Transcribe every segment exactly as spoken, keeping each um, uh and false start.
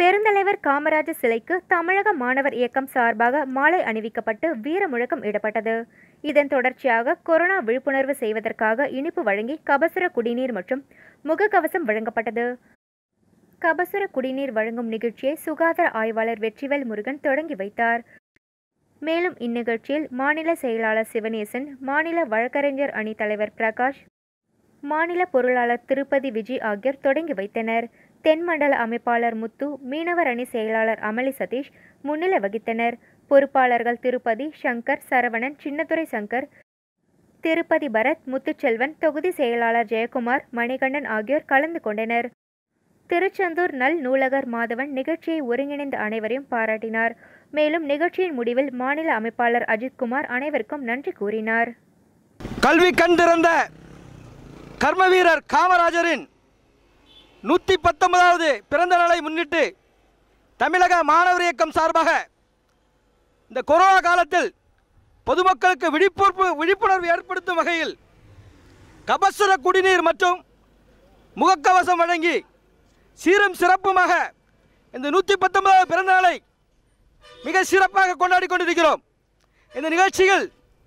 பெருந்தலைவர் காமராஜர் சிலைக்கு தமிழக மாணவர் இயக்கம் சார்பாக மாலை அணிவிக்கப்பட்டு வீர முழக்கம் இடப்பட்டது. இதன் தொடர்ச்சியாக கொரோனா விழிப்புணர்வு செய்வதற்காக இனிப்பு வழங்கி கபசுர குடிநீர் மற்றும் முகக்கவசம் வழங்கப்பட்டது. கபசுர குடிநீர் வழங்கும் நிகழ்ச்சியை சுகாதார ஆய்வாளர் வெற்றிவேல் முருகன் தொடங்கி வைத்தார். மேலும் இந்நிகழ்ச்சியில் மாநில செயலாளர் சிவனேசன், மாநில வழக்கறிஞர் அணி தலைவர் பிரகாஷ், மாநில பொருளாளர் திருப்பதி விஜய் ஆகியோர் தொடங்கி வைத்தனர். தென்மண்டல அமைப்பாளர் முத்து, மீனவர் அணி செயலாளர் அமளி சதீஷ் முன்னிலை வகித்தனர். பொறுப்பாளர்கள் திருப்பதி, சங்கர், சரவணன், சின்னத்துரை சங்கர், திருப்பதி பரத், முத்துச்செல்வன், தொகுதி செயலாளர் ஜெயக்குமார், மணிகண்டன் ஆகியோர் கலந்து கொண்டனர். திருச்செந்தூர் நல் நூலகர் மாதவன் நிகழ்ச்சியை ஒருங்கிணைந்த அனைவரையும் பாராட்டினார். மேலும் நிகழ்ச்சியின் முடிவில் மாநில அமைப்பாளர் அஜித்குமார் அனைவருக்கும் நன்றி கூறினார். கல்வி கண் திறந்த கர்ம வீரர் காமராஜரின் நூற்றி பத்தொன்பதாவது பிறந்த நாளை முன்னிட்டு தமிழக மாணவர் இயக்கம் சார்பாக இந்த கொரோனா காலத்தில் பொதுமக்களுக்கு விழிப்புணர்வு விழிப்புணர்வு ஏற்படுத்தும் வகையில் கபசுர குடிநீர் மற்றும் முகக்கவசம் வழங்கி சீரும் சிறப்புமாக இந்த நூற்றி பத்தொன்பதாவது பிறந்த நாளை மிக சிறப்பாக கொண்டாடி கொண்டிருக்கிறோம். இந்த நிகழ்ச்சியில்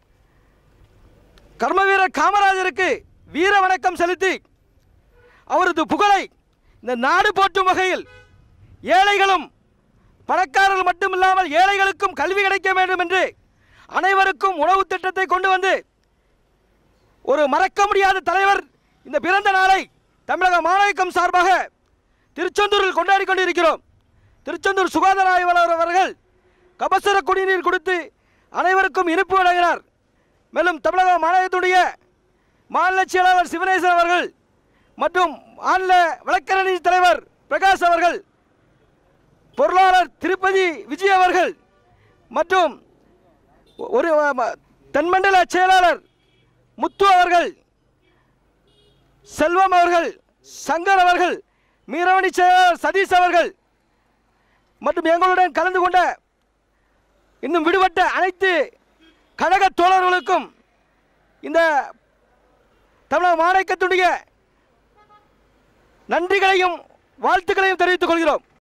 கர்ம வீரர் காமராஜருக்கு வீர வணக்கம் செலுத்தி அவரது புகழை இந்த நாடு போற்றும் வகையில் ஏழைகளும் பணக்காரர்கள் மட்டுமில்லாமல் ஏழைகளுக்கும் கல்வி கிடைக்க வேண்டும் என்று அனைவருக்கும் உணவு திட்டத்தை கொண்டு வந்து ஒரு மறக்க முடியாத தலைவர் இந்த பிறந்த நாளை தமிழக மாணவர் இயக்கம் சார்பாக திருச்செந்தூரில் கொண்டாடி கொண்டிருக்கிறோம். திருச்செந்தூர் சுகாதார ஆய்வாளர் அவர்கள் கபசுர குடிநீர் கொடுத்து அனைவருக்கும் இனிப்பு வழங்கினார். மேலும் தமிழக மாநிலத்துடைய மாநில செயலாளர் சிவனேசன் அவர்கள் மற்றும் மாநில வழக்கறிஞர் அணி தலைவர் பிரகாஷ் அவர்கள், பொருளாளர் திருப்பதி விஜய் அவர்கள் மற்றும் ஒரு தென்மண்டல செயலாளர் முத்து அவர்கள், செல்வம் அவர்கள், சங்கர் அவர்கள், மீனவணி செயலாளர் சதீஷ் அவர்கள் மற்றும் எங்களுடன் கலந்து கொண்ட இன்னும் விடுபட்ட அனைத்து கழக தோழர்களுக்கும் இந்த தமிழக மாநிலத்துடைய நன்றிகளையும் வாழ்த்துக்களையும் தெரிவித்துக் கொள்கிறோம்.